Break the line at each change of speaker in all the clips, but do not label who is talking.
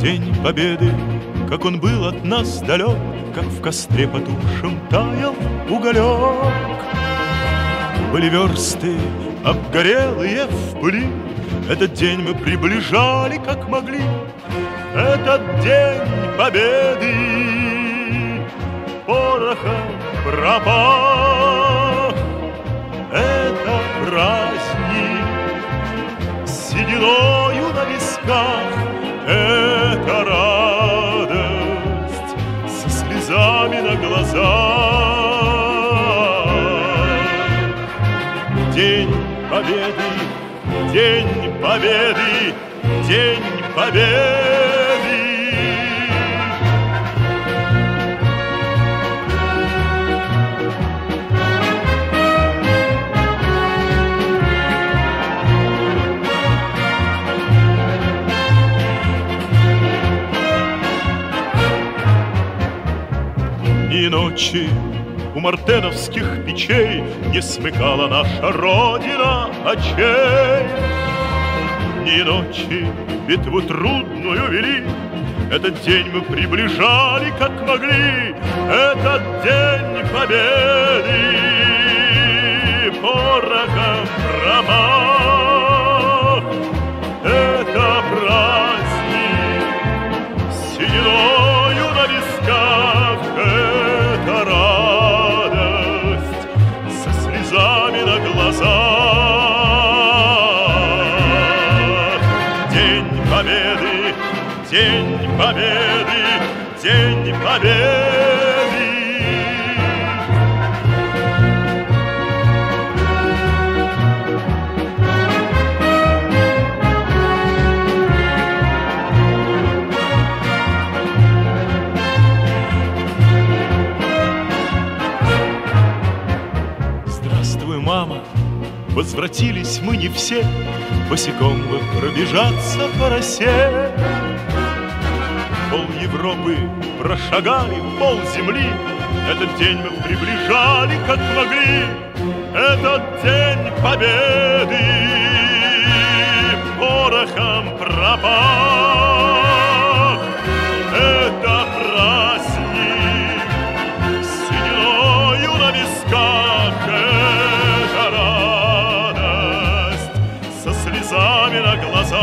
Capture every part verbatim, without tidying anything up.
День Победы, как он был от нас далек, как в костре потухшем таял уголек. Были версты обгорелые в пыли, этот день мы приближали как могли. Этот день Победы порохом пропах. Это праздник с сединою на висках, это радость со слезами на глазах. День Победы, День Победы, День Победы. Ни ночи у мартеновских печей не смыкала наша Родина очей. Ни ночи битву трудную вели, этот день мы приближали как могли. Этот день Победы порохом промах. Это праздник с сединою на висках, это радость со слезами на глазах. День Победы, День Победы, День Победы. Мама, возвратились мы не все, босиком бы пробежаться по росе. Пол Европы прошагали, пол земли, этот день мы приближали как могли. Этот день Победы порохом пропах. Это праздник с сединою на висках, на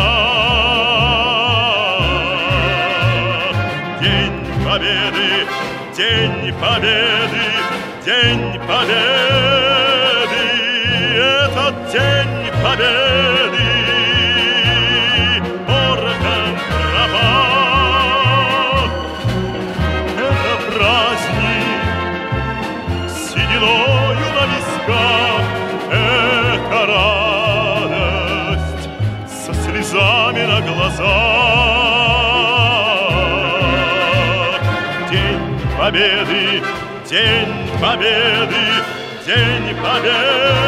глазах. День Победы, День Победы, День Победы. Этот День Победы порохом пропах. Это праздник с сединою на висках, это радость со слезами на глазах. День Победы, День Победы, День Победы.